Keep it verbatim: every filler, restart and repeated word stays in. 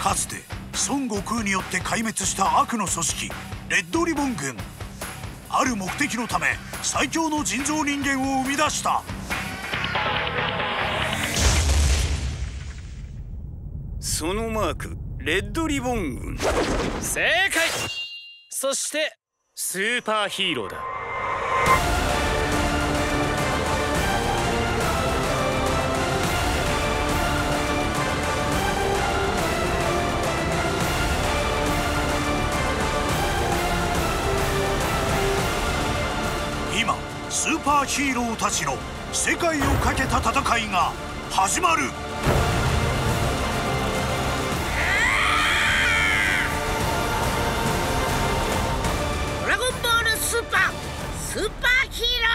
かつて孫悟空によって壊滅した悪の組織レッドリボン軍。ある目的のため最強の人造人間を生み出した。 そのマーク、レッドリボン軍。 正解。そしてスーパーヒーローだ。 今スーパーヒーローたちの世界をかけた戦いが始まる。 ドラゴンボールスーパースーパーヒーロ